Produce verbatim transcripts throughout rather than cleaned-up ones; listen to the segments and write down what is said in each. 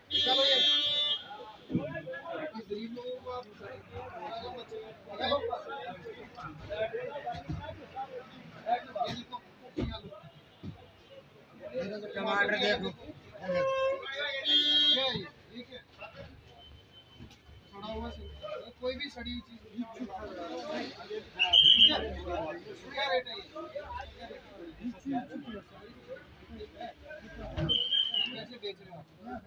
चलो ये गरीब लोगों को आप टमाटर देखो सड़ा हुआ कोई भी सड़ी हुई चीज क्या रेट है कैसे बेच रहे हो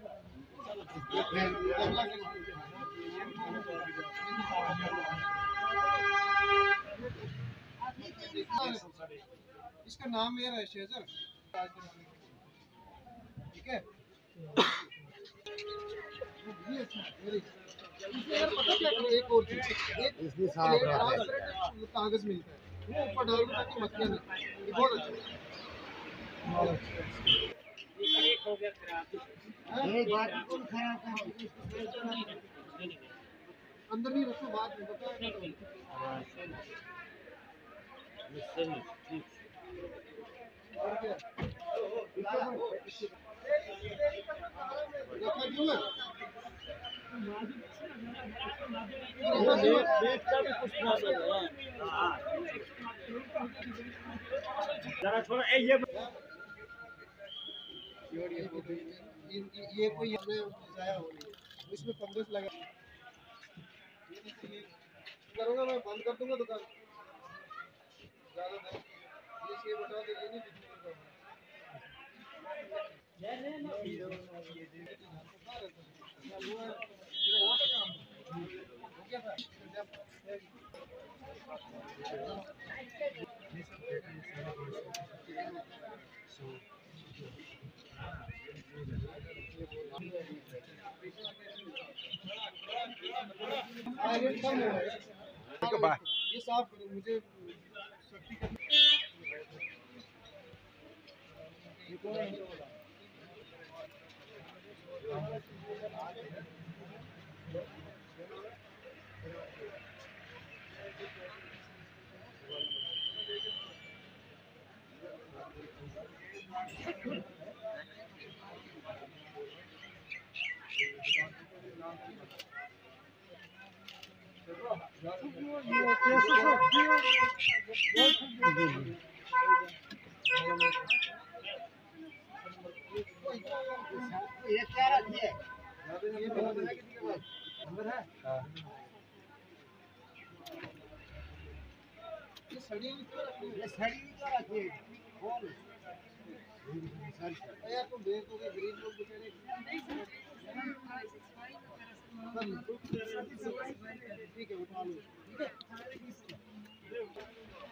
इसका नाम मेरा है शेजर, ठीक है। पता क्या करो, एक और चीज, एक कागज मिलता है वो ऊपर डाल दो ताकि मक्खियां नहीं, ये बहुत अच्छा एक हो गया खराब। एक बात कौन खराब करो, अंदर नहीं रखो, बात नहीं बता और क्या रखा क्यों है जरा छोड़ो ये ये कोई हमें जाया हो रही है, इसमें फंगस लगा करूँगा, मैं बंद कर दूंगा दुकान ज़्यादा नहीं, ये बता दो, ये नहीं ये साफ करो मुझे सख्ती करनी ये क्या रखी है, ये अंदर है, ये सड़ी हुई क्यों रखी है, ये सड़ी हुई क्यों रखी है, कौन यार तुम देख दोगे गरीब लोग बेचारे, ठीक है उठा लो, ठीक है।